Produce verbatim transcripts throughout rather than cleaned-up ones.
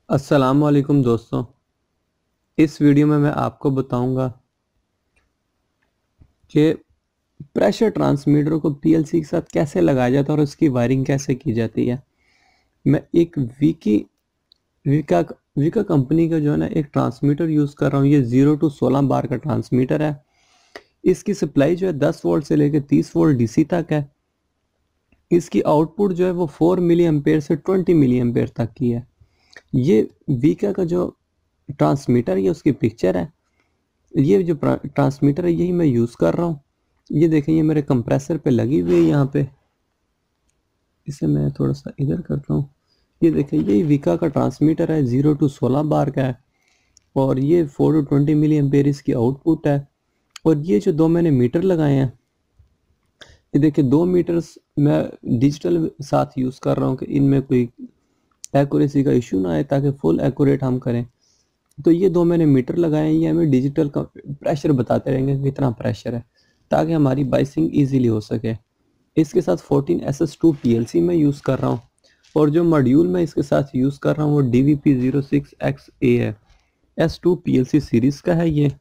अस्सलाम वालेकुम दोस्तों। इस वीडियो में मैं आपको बताऊंगा कि प्रेशर ट्रांसमीटर को पीएलसी के साथ कैसे लगाया जाता है और उसकी वायरिंग कैसे की जाती है। मैं एक विकी विका विका कंपनी का जो है ना एक ट्रांसमीटर यूज़ कर रहा हूँ। ये ज़ीरो टू सोलह बार का ट्रांसमीटर है। इसकी सप्लाई जो है दस वोल्ट से लेकर तीस वोल्ट डीसी तक है। इसकी आउटपुट जो है वो फोर मिली एम्पेयर से ट्वेंटी मिली एम्पेयर तक की है। ये विका का जो ट्रांसमीटर है उसकी पिक्चर है। ये जो ट्रांसमीटर है यही मैं यूज़ कर रहा हूँ। ये देखें, ये मेरे कंप्रेसर पे लगी हुई है यहाँ पे। इसे मैं थोड़ा सा इधर करता हूँ। ये देखें, ये विका का ट्रांसमीटर है, ज़ीरो टू सोलह बार का है और ये four to twenty milliampere इसकी आउटपुट है। और ये जो दो मैंने मीटर लगाए हैं, ये देखिए दो मीटर्स मैं डिजिटल साथ यूज़ कर रहा हूँ कि इनमें कोई एक्यूरेसी का इशू ना आए ताकि फुल एक्यूरेट हम करें। तो ये दो मैंने मीटर लगाए हैं, ये हमें डिजिटल का प्रेशर बताते रहेंगे कितना प्रेशर है ताकि हमारी बाइसिंग इजीली हो सके। इसके साथ fourteen S S two P L C मैं यूज़ कर रहा हूँ और जो मॉड्यूल मैं इसके साथ यूज़ कर रहा हूँ वो D V P zero six X A है। S two P L C series का है ये।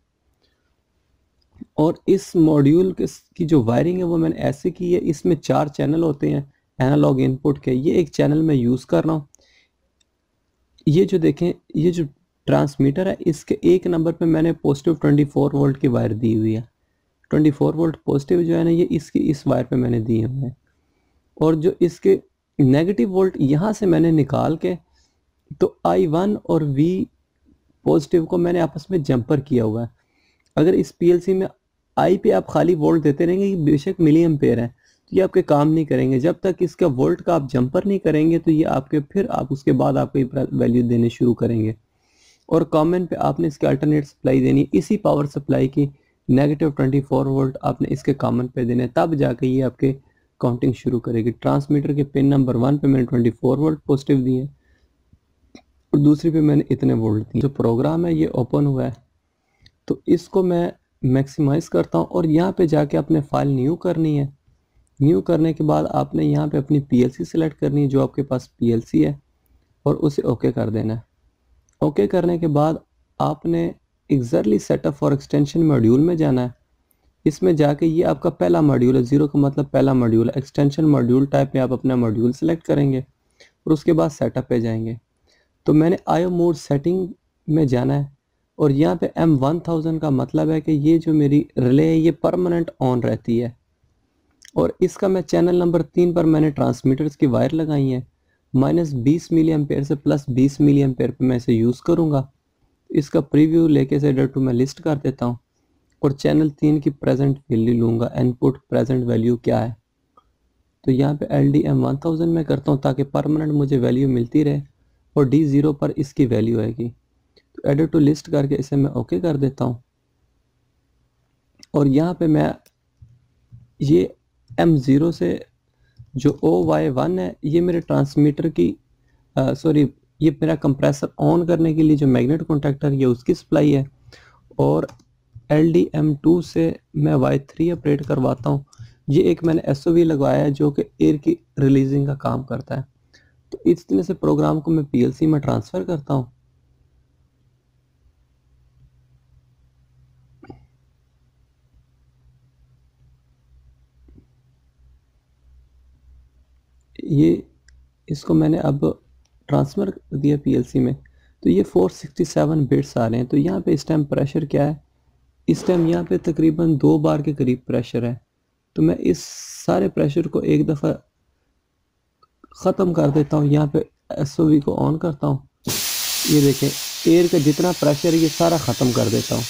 और इस मॉड्यूल के की जो वायरिंग है वो मैंने ऐसे की है, इसमें चार चैनल होते हैं एनालॉग इनपुट के। ये एक चैनल मैं यूज़ कर रहा हूँ। ये जो देखें, ये जो ट्रांसमीटर है इसके एक नंबर पे मैंने पॉजिटिव ट्वेंटी फोर वोल्ट की वायर दी हुई है। ट्वेंटी फोर वोल्ट पॉजिटिव जो है ना, ये इसकी इस वायर पे मैंने दिए हुए हैं। और जो इसके नेगेटिव वोल्ट यहाँ से मैंने निकाल के, तो आई वन और वी पॉजिटिव को मैंने आपस में जंपर किया हुआ है। अगर इस पीएलसी में आई पे आप खाली वोल्ट देते रहेंगे, ये बेशक मिली एम्पेयर है, तो ये आपके काम नहीं करेंगे। जब तक इसका वोल्ट का आप जंपर नहीं करेंगे तो ये आपके फिर आप उसके बाद आपको वैल्यू देने शुरू करेंगे। और कॉमन पे आपने इसके अल्टरनेट सप्लाई देनी, इसी पावर सप्लाई की नेगेटिव ट्वेंटी फोर वोल्ट आपने इसके कॉमन पे देने, तब जाके ये आपके काउंटिंग शुरू करेगी। ट्रांसमीटर के पिन नंबर वन पे मैंने ट्वेंटी फोर वोल्ट पॉजिटिव दिए और दूसरी पे मैंने इतने वोल्ट दिए। जो प्रोग्राम है ये ओपन हुआ है, तो इसको मैं मैक्सिमाइज़ करता हूँ और यहाँ पे जाके आपने फाइल न्यू करनी है। न्यू करने के बाद आपने यहाँ पे अपनी पीएलसी सेलेक्ट करनी है जो आपके पास पीएलसी है और उसे ओके कर देना है। ओके करने के बाद आपने exactly setup for extension module में जाना है। इसमें जाके ये आपका पहला मॉड्यूल है, ज़ीरो का मतलब पहला मॉड्यूल है। एक्सटेंशन मॉड्यूल टाइप में आप अपना मॉड्यूल सेलेक्ट करेंगे और उसके बाद सेटअप पे जाएंगे। तो मैंने आईओ मोड सेटिंग में जाना है और यहाँ पे एम वन थाउजेंड का मतलब है कि ये जो मेरी रिले है ये परमानेंट ऑन रहती है। और इसका मैं चैनल नंबर तीन पर मैंने ट्रांसमीटर्स की वायर लगाई है। माइनस बीस मिली एम्पेयर से प्लस बीस मिली एम्पेयर पे मैं इसे यूज़ करूँगा। इसका प्रीव्यू लेके से डर टू मैं लिस्ट कर देता हूँ और चैनल तीन की प्रेजेंट वैल्यू लूँगा। इनपुट प्रेजेंट वैल्यू क्या है, तो यहाँ पे L D M one thousand में करता हूँ ताकि परमानेंट मुझे वैल्यू मिलती रहे और डी ज़ीरो पर इसकी वैल्यू आएगी। तो एडिट टू लिस्ट करके इसे मैं ओके कर देता हूँ। और यहाँ पे मैं ये एम ज़ीरो से जो ओ वाई वन है, ये मेरे ट्रांसमीटर की सॉरी ये मेरा कंप्रेसर ऑन करने के लिए जो मैग्नेट कॉन्टैक्टर ये उसकी सप्लाई है। और एल डी एम टू से मैं वाई थ्री ऑपरेट करवाता हूँ। ये एक मैंने एस ओ वी लगवाया है जो कि एयर की रिलीजिंग का काम करता है। तो इस तरह से प्रोग्राम को मैं पी एल सी में ट्रांसफ़र करता हूँ। ये इसको मैंने अब ट्रांसफ़र कर दिया पी एल सी में, तो ये फोर सिक्सटी सेवन बिट्स आ रहे हैं। तो यहाँ पे इस टाइम प्रेशर क्या है, इस टाइम यहाँ पे तकरीबन दो बार के करीब प्रेशर है। तो मैं इस सारे प्रेशर को एक दफ़ा ख़त्म कर देता हूँ। यहाँ पे एस ओ वी को ऑन करता हूँ। ये देखें, एयर का जितना प्रेशर है ये सारा ख़त्म कर देता हूँ।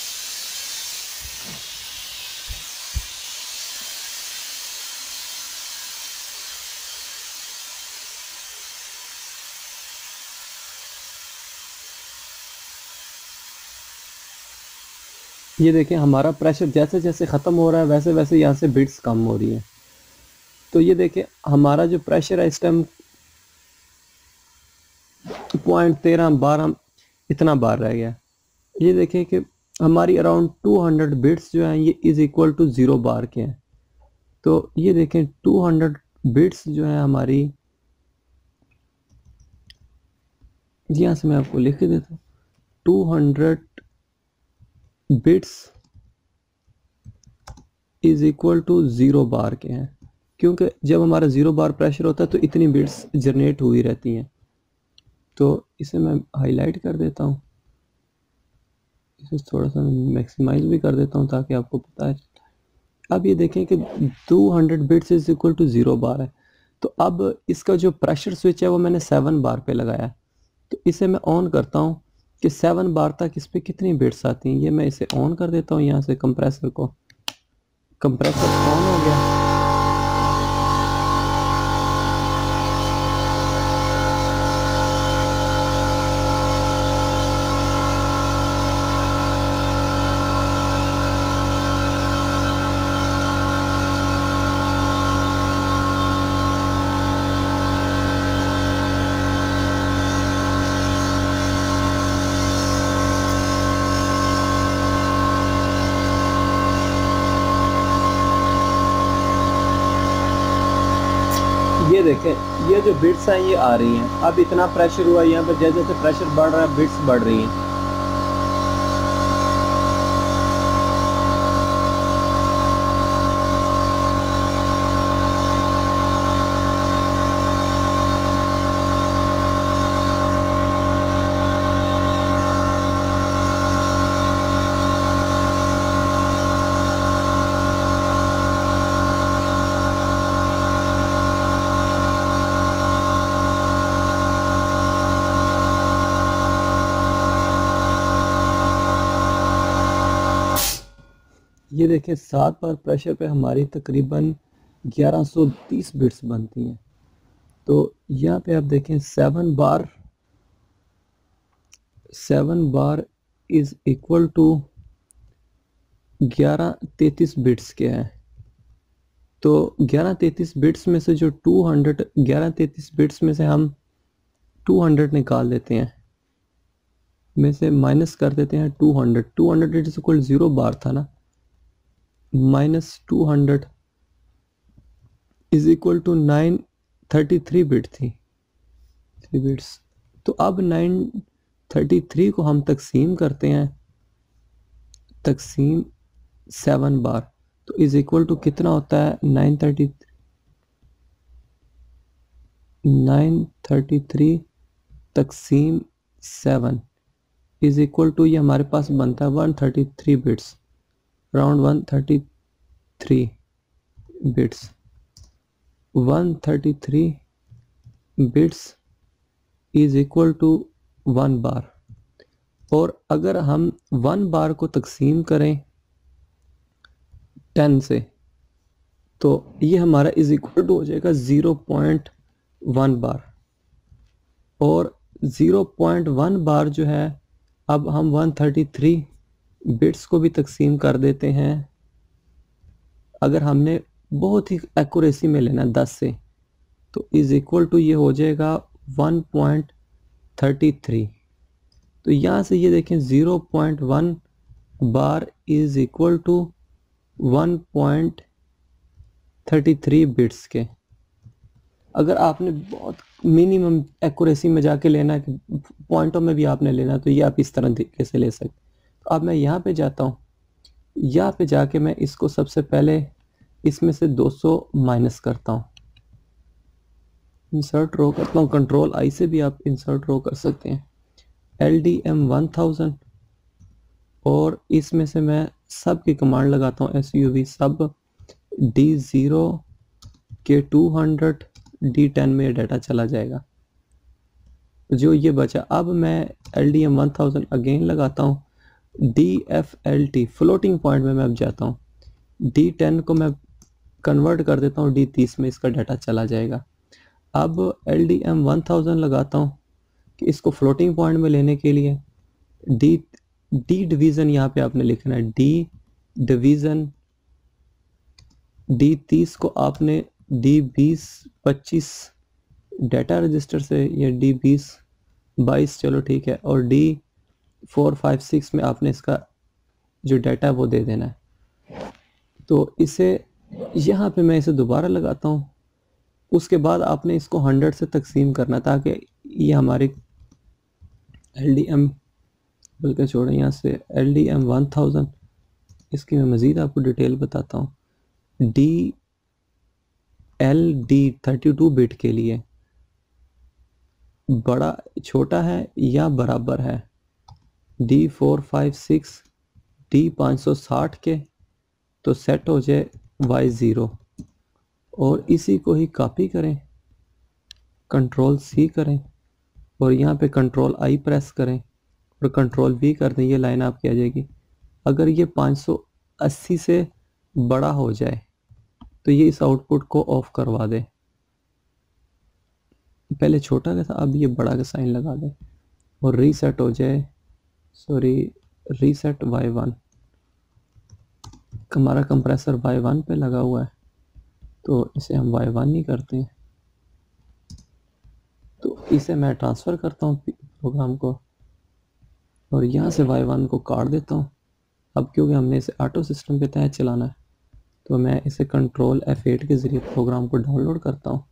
ये देखें, हमारा प्रेशर जैसे जैसे ख़त्म हो रहा है वैसे वैसे यहाँ से बिट्स कम हो रही है। तो ये देखें, हमारा जो प्रेशर है इस टाइम पॉइंट तेरह बारह इतना बार रह गया। ये देखें कि हमारी अराउंड टू हंड्रेड बिट्स जो हैं ये is equal to zero bar के हैं। तो ये देखें, टू हंड्रेड बिट्स जो है हमारी यहाँ से मैं आपको लिख के देता हूँ, two hundred bits is equal to zero bar के हैं, क्योंकि जब हमारा ज़ीरो बार प्रेशर होता है तो इतनी बिट्स जनरेट हुई रहती हैं। तो इसे मैं हाईलाइट कर देता हूँ, इसे थोड़ा सा मैक्सिमाइज भी कर देता हूँ ताकि आपको पता है। अब ये देखें कि two hundred bits is equal to zero bar है। तो अब इसका जो प्रेशर स्विच है वो मैंने सेवन बार पे लगाया है। तो इसे मैं ऑन करता हूँ कि सेवन बार तक इस पर कितनी बिट्स आती हैं। ये मैं इसे ऑन कर देता हूँ यहाँ से, कंप्रेसर को, कंप्रेसर ऑन हो गया। ये देखें, ये जो बिट्स हैं ये आ रही हैं। अब इतना प्रेशर हुआ, यहाँ पर जैसे जैसे प्रेशर बढ़ रहा है बिट्स बढ़ रही हैं। ये देखें, सात बार प्रेशर पे हमारी तकरीबन ग्यारह सौ तीस बिट्स बनती हैं। तो यहाँ पे आप देखें, seven bar seven bar is equal to ग्यारह तैतीस बिट्स के हैं। तो ग्यारह तैतीस बिट्स में से जो टू हंड्रेड ग्यारह तैतीस बिट्स में से हम टू हंड्रेड निकाल देते हैं, में से माइनस कर देते हैं two hundred. Two hundred is equal zero bar था ना, minus two hundred is equal to nine thirty three bit थी, थ्री बिट्स। तो अब नाइन थर्टी थ्री को हम तकसीम करते हैं, तकसीम सेवन बार, तो इज इक्वल टू कितना होता है, nine thirty nine thirty three तकसीम सेवन इज इक्वल टू, ये हमारे पास बनता है one thirty three bits, around one thirty three bits. One thirty three bits is equal to one bar. और अगर हम वन बार को तकसीम करें टेन से, तो ये हमारा इज इक्वल टू हो जाएगा ज़ीरो पॉइंट वन बार। और ज़ीरो पॉइंट वन बार जो है, अब हम वन थर्टी थ्री बिट्स को भी तकसीम कर देते हैं। अगर हमने बहुत ही एक्यूरेसी में लेना दस से, तो इज इक्वल टू ये हो जाएगा वन पॉइंट थर्टी थ्री। तो यहाँ से ये देखें, zero point one bar is equal to one point thirty three bits के। अगर आपने बहुत मिनिमम एक्यूरेसी में जाके लेना है, पॉइंटों में भी आपने लेना, तो ये आप इस तरह तरीके से ले सकते। तो अब मैं यहाँ पे जाता हूँ, यहाँ पे जाके मैं इसको सबसे पहले इसमें से दो सौ माइनस करता हूँ, इंसर्ट रो करता हूँ। कंट्रोल आई से भी आप इंसर्ट रो कर सकते हैं। L D M one thousand, और इसमें से मैं सब की कमांड लगाता हूँ, S U V sub D zero के टू हंड्रेड डी टेन में डाटा चला जाएगा जो ये बचा। अब मैं L D M one thousand again लगाता हूँ, D F L T floating point में मैं अब जाता हूँ, डी टेन को मैं कन्वर्ट कर देता हूँ डी तीस में, इसका डाटा चला जाएगा। अब L D M one thousand लगाता हूँ कि इसको फ्लोटिंग पॉइंट में लेने के लिए डी डी डिवीज़न यहाँ पे आपने लिखना है, डी डिवीज़न डी तीस को आपने डी बीस पच्चीस डाटा रजिस्टर से, या डी बीस बाईस, चलो ठीक है, और डी फोर फाइव सिक्स में आपने इसका जो डाटा है वो दे देना है। तो इसे यहाँ पे मैं इसे दोबारा लगाता हूँ। उसके बाद आपने इसको हंड्रेड से तकसीम करना ताकि ये हमारे एल डी एम बल्कि छोड़ें, यहाँ से L D M one thousand, इसकी मैं मज़ीद आपको डिटेल बताता हूँ। D L D thirty two bit के लिए बड़ा छोटा है या बराबर है D four five six D पाँच सौ साठ के, तो सेट हो जाए वाई ज़ीरो, और इसी को ही कॉपी करें, कंट्रोल सी करें और यहाँ पे कंट्रोल आई प्रेस करें और कंट्रोल वी कर दें, ये लाइन आपकी आ जाएगी। अगर ये पाँच सौ अस्सी से बड़ा हो जाए तो ये इस आउटपुट को ऑफ करवा दे। पहले छोटा का था, अब ये बड़ा का साइन लगा दे और रीसेट हो जाए, सॉरी रीसेट वाई वन। हमारा कंप्रेसर वाई वन पे लगा हुआ है तो इसे हम वाई वन ही करते हैं। तो इसे मैं ट्रांसफ़र करता हूँ प्रोग्राम को और यहाँ से वाई वन को काट देता हूँ। अब क्योंकि हमने इसे ऑटो सिस्टम के तहत चलाना है तो मैं इसे कंट्रोल एफ एट के ज़रिए प्रोग्राम को डाउनलोड करता हूँ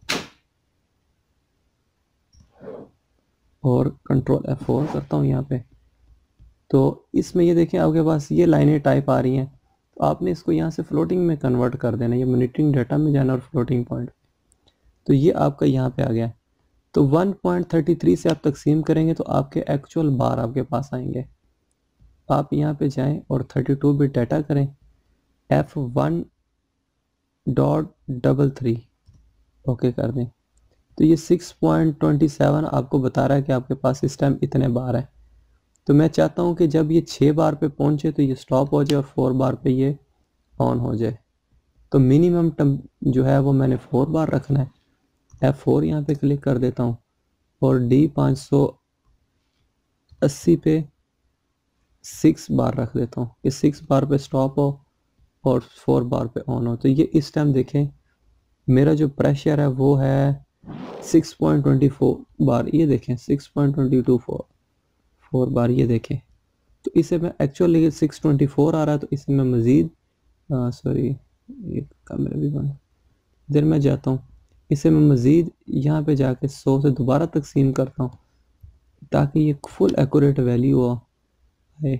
और कंट्रोल एफ फोर करता हूँ यहाँ पे। तो इसमें ये देखें आपके पास ये लाइनें टाइप आ रही हैं, तो आपने इसको यहाँ से फ्लोटिंग में कन्वर्ट कर देना, ये मॉनिटरिंग डाटा में जाना और फ्लोटिंग पॉइंट। तो ये आपका यहाँ पे आ गया। तो वन पॉइंट थर्टी थ्री से आप तकसीम करेंगे तो आपके एक्चुअल बार आपके पास आएंगे। आप यहाँ पे जाएं और थर्टी टू बिट डाटा करें, F one dot double three okay कर दें, तो ये सिक्स पॉइंट टू सेवन आपको बता रहा है कि आपके पास इस टाइम इतने बार है। तो मैं चाहता हूँ कि जब ये छः बार पे पहुँचे तो ये स्टॉप हो जाए और फोर बार पे ये ऑन हो जाए। तो मिनिमम टम जो है वो मैंने फोर बार रखना है। एफ फोर यहाँ पे क्लिक कर देता हूँ और डी पाँच सौ अस्सी पे सिक्स बार रख देता हूँ कि सिक्स बार पे स्टॉप हो और फोर बार पे ऑन हो। तो ये इस टाइम देखें मेरा जो प्रेशर है वो है six point two four bar, ये देखें six point two two four four bar, ये देखें। तो इसे मैं एक्चुअली सिक्स ट्वेंटी फोर आ रहा है तो इसे मैं मज़ीद सॉरी ये कैमरा भी बंद, इधर मैं जाता हूँ, इसे मैं मज़ीद यहाँ पे जाके सौ से दोबारा तकसीम करता हूँ ताकि ये फुल एक्यूरेट वैल्यू आए।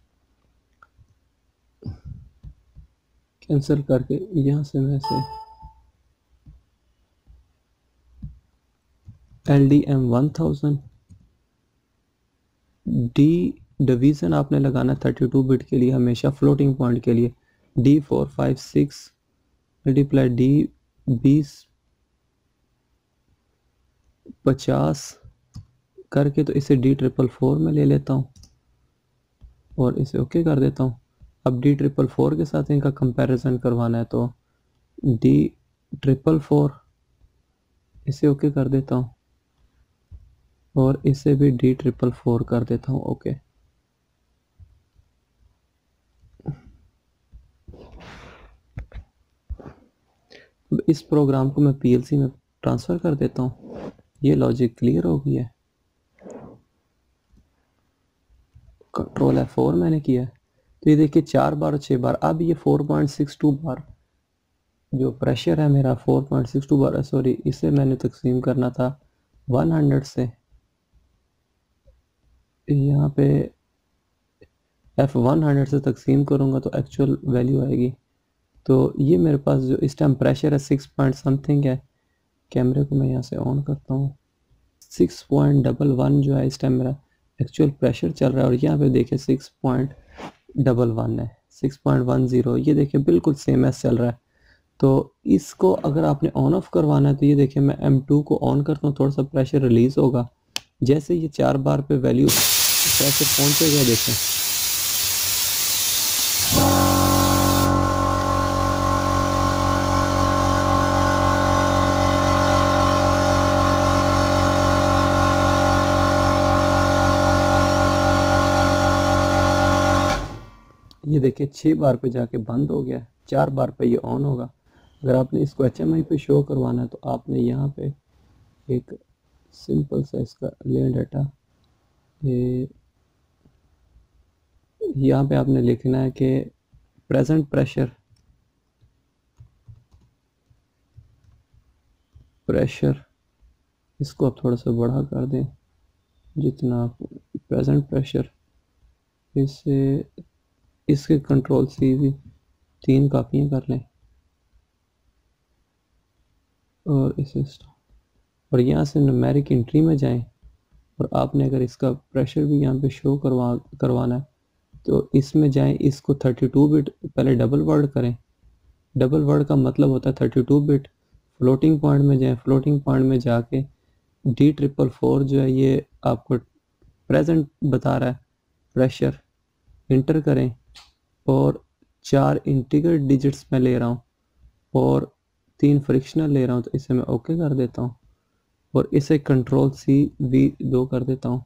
कैंसिल करके यहाँ से मैं से L D M one thousand, D division आपने लगाना थर्टी टू बिट के लिए हमेशा फ्लोटिंग पॉइंट के लिए, D four five six multiply D बीस पचास करके, तो इसे डी ट्रिपल फोर में ले लेता हूँ और इसे ओके कर देता हूँ। अब डी ट्रिपल फोर के साथ इनका कंपैरिजन करवाना है तो डी ट्रिपल फोर इसे ओके कर देता हूँ और इसे भी डी ट्रिपल फोर कर देता हूँ ओके। अब इस प्रोग्राम को मैं पीएलसी में ट्रांसफ़र कर देता हूँ। ये लॉजिक क्लियर हो गया है। कंट्रोल एफ फोर मैंने किया है तो ये देखिए चार बार और छः बार। अब ये four point six two bar जो प्रेशर है मेरा four point six two bar, sorry इसे मैंने तकसीम करना था वन हंड्रेड से, यहाँ पे एफ वन हंड्रेड से तकसीम करूँगा तो एक्चुअल वैल्यू आएगी। तो ये मेरे पास जो इस टाइम प्रेशर है सिक्स पॉइंट समथिंग है। कैमरे को मैं यहाँ से ऑन करता हूँ, सिक्स पॉइंट डबल वन जो है इस टाइम मेरा एक्चुअल प्रेशर चल रहा है और यहाँ पे देखिए सिक्स पॉइंट डबल वन है, सिक्स पॉइंट वन ज़ीरो, ये देखिए बिल्कुल सेम एस चल रहा है। तो इसको अगर आपने ऑन ऑफ करवाना है तो ये देखिए मैं एम टू को ऑन करता हूँ, थोड़ा सा प्रेशर रिलीज़ होगा। जैसे ये चार बार पे वैल्यू प्रेशर पहुँचेगा देखें, ये देखिए छः बार पे जाके बंद हो गया, चार बार पे ये ऑन होगा। अगर आपने इसको एच एम आई पे शो करवाना है तो आपने यहाँ पे एक सिंपल सा इसका लेयर डाटा, ये यहाँ पे आपने लिखना है कि प्रेजेंट प्रेशर प्रेशर इसको आप थोड़ा सा बड़ा कर दें जितना आप प्रेजेंट प्रेशर, इसे इसके कंट्रोल सी भी तीन कापियाँ कर लें और इसे stop। और यहाँ से न्यूमेरिक एंट्री में जाएं और आपने अगर इसका प्रेशर भी यहाँ पे शो करवा करवाना है तो इसमें जाएं, इसको थर्टी टू बिट पहले डबल वर्ड करें। डबल वर्ड का मतलब होता है thirty two bit. Floating point में जाएं, फ्लोटिंग पॉइंट में जाके डी ट्रिपल फोर जो है ये आपको प्रेजेंट बता रहा है प्रेशर, इंटर करें और चार इंटीग्रल डिजिट्स में ले रहा हूँ और तीन फ्रिक्शनल ले रहा हूँ, तो इसे मैं ओके कर देता हूँ और इसे कंट्रोल सी वी दो कर देता हूँ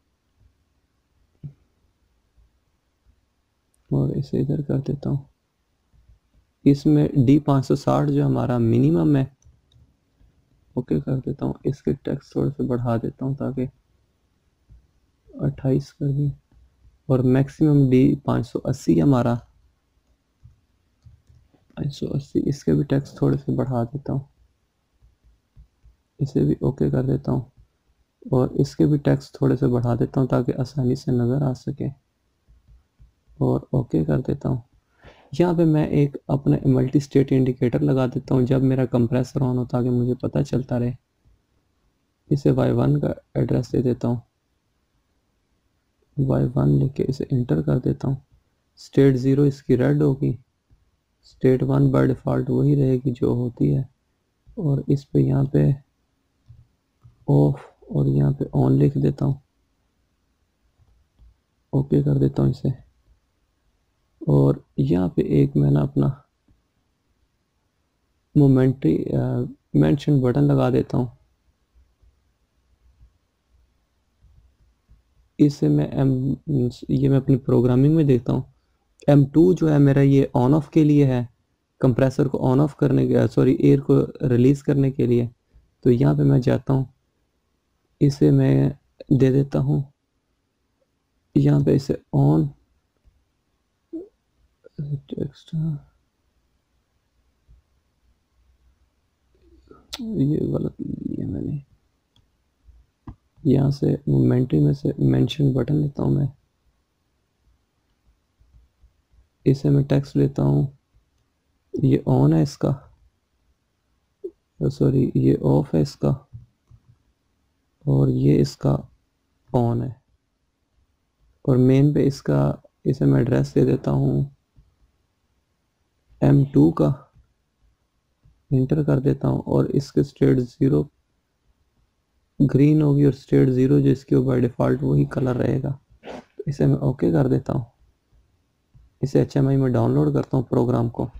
और इसे इधर कर देता हूँ। इसमें डी पाँच सौ साठ जो हमारा मिनिमम है ओके कर देता हूँ। इसके टेक्स्ट थोड़े से बढ़ा देता हूँ ताकि अट्ठाईस कर दी और मैक्सिमम डी पाँच सौ अस्सी हमारा पाँच सौ अस्सी, इसके भी टेक्स्ट थोड़े से बढ़ा देता हूँ, इसे भी ओके कर देता हूँ और इसके भी टेक्स्ट थोड़े से बढ़ा देता हूँ ताकि आसानी से नज़र आ सके और ओके कर देता हूँ। यहाँ पे मैं एक अपना मल्टी स्टेट इंडिकेटर लगा देता हूँ जब मेरा कंप्रेसर ऑन हो ताकि मुझे पता चलता रहे। इसे वाई वन का एड्रेस दे देता हूँ, वाई वन लेके इसे इंटर कर देता हूँ। स्टेट ज़ीरो इसकी रेड होगी, स्टेट वन बाय डिफ़ॉल्ट वही रहेगी जो होती है और इस पे यहाँ पे ऑफ और यहाँ पे ऑन लिख देता हूँ, ओके कर देता हूँ इसे। और यहाँ पे एक मैंने अपना मोमेंट्री मेंशन बटन लगा देता हूँ, इसे मैं एम ये मैं अपनी प्रोग्रामिंग में देखता हूँ। एम टू जो है मेरा ये ऑन ऑफ के लिए है, कंप्रेसर को ऑन ऑफ करने के सॉरी एयर को रिलीज़ करने के लिए। तो यहाँ पे मैं जाता हूँ, इसे मैं दे देता हूँ यहाँ पे इसे ऑन टेक्स्ट, ये गलत लिया मैंने। यहाँ से मोमेंट्री में से मेंशन बटन लेता हूँ मैं, इसे मैं टेक्स्ट लेता हूँ, ये ऑन है इसका, सॉरी ये ऑफ है इसका और ये इसका ऑन है और मेन पे इसका इसे मैं एड्रेस दे देता हूँ एम टू का, इंटर कर देता हूँ और इसके स्टेट ज़ीरो ग्रीन होगी और स्टेट ज़ीरो जो इसके बाय डिफ़ॉल्ट वही कलर रहेगा। तो इसे मैं ओके कर देता हूँ। इसे एच एम आई में डाउनलोड करता हूँ प्रोग्राम को।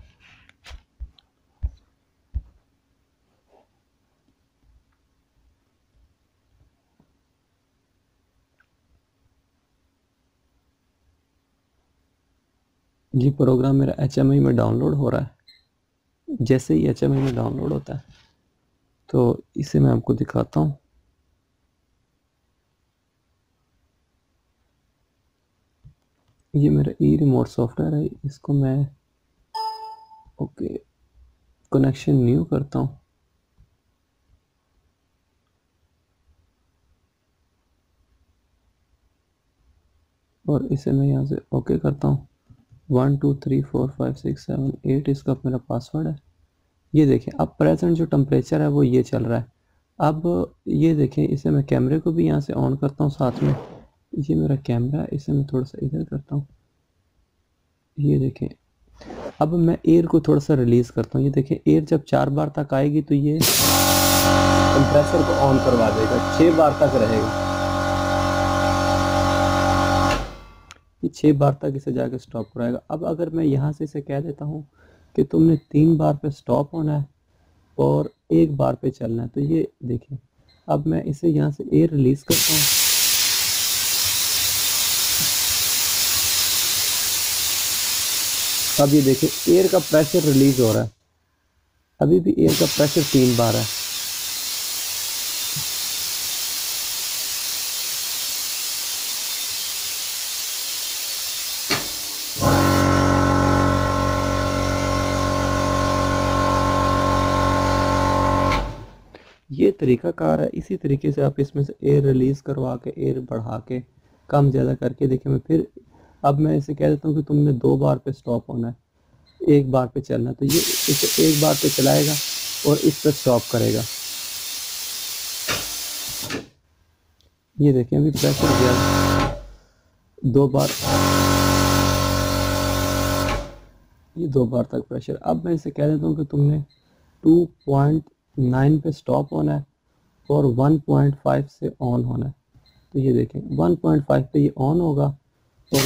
ये प्रोग्राम मेरा एच एम आई में डाउनलोड हो रहा है। जैसे ही एच एम आई में डाउनलोड होता है तो इसे मैं आपको दिखाता हूँ। ये मेरा ई रिमोट सॉफ्टवेयर है, इसको मैं ओके कनेक्शन न्यू करता हूँ और इसे मैं यहाँ से ओके करता हूँ। One two three four five six seven eight इसका मेरा पासवर्ड है। ये देखें अब प्रेजेंट जो टेम्परेचर है वो ये चल रहा है। अब ये देखें इसे मैं कैमरे को भी यहाँ से ऑन करता हूँ साथ में, ये मेरा कैमरा है, इसे मैं थोड़ा सा इधर करता हूँ। ये देखें अब मैं एयर को थोड़ा सा रिलीज़ करता हूँ। ये देखें एयर जब चार बार तक आएगी तो ये कंप्रेसर को ऑन करवा देगा, छः बार तक रहेगा, ये छः बार तक इसे जाके स्टॉप कराएगा। अब अगर मैं यहाँ से इसे कह देता हूँ कि तुमने तीन बार पे स्टॉप होना है और एक बार पे चलना है, तो ये देखें अब मैं इसे यहाँ से एयर रिलीज़ करता हूँ। अब ये देखें एयर का प्रेशर रिलीज़ हो रहा है, अभी भी एयर का प्रेशर तीन बार है। ये तरीका कार है। इसी तरीके से आप इसमें से एयर रिलीज़ करवा के एयर बढ़ा के कम ज़्यादा करके देखिए मैं फिर अब मैं इसे कह देता हूँ कि तुमने दो बार पे स्टॉप होना है, एक बार पे चलना है, तो ये इसे एक बार पे चलाएगा और इस पर स्टॉप करेगा। ये देखें अभी प्रेशर गया दो बार, ये दो बार तक प्रेशर। अब मैं इसे कह देता हूँ कि तुमने टू पॉइंट नाइन पे स्टॉप होना है और वन पॉइंट फाइव से ऑन होना है। तो ये देखें वन पॉइंट फाइव पे ये ऑन होगा और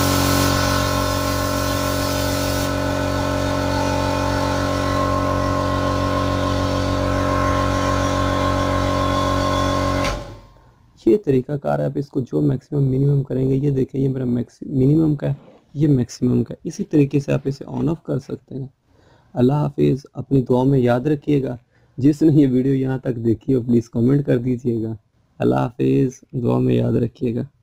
ये तरीका कार है। आप इसको जो मैक्सिमम मिनिमम करेंगे, ये देखें ये मेरा मिनिमम का है, ये मैक्सिमम का है। इसी तरीके से आप इसे ऑन ऑफ कर सकते हैं। अल्लाह हाफिज़। अपनी दुआ में याद रखिएगा। जिसने ये वीडियो यहाँ तक देखी हो प्लीज़ कमेंट कर दीजिएगा। अल्लाह हाफिज़। दुआ में याद रखिएगा।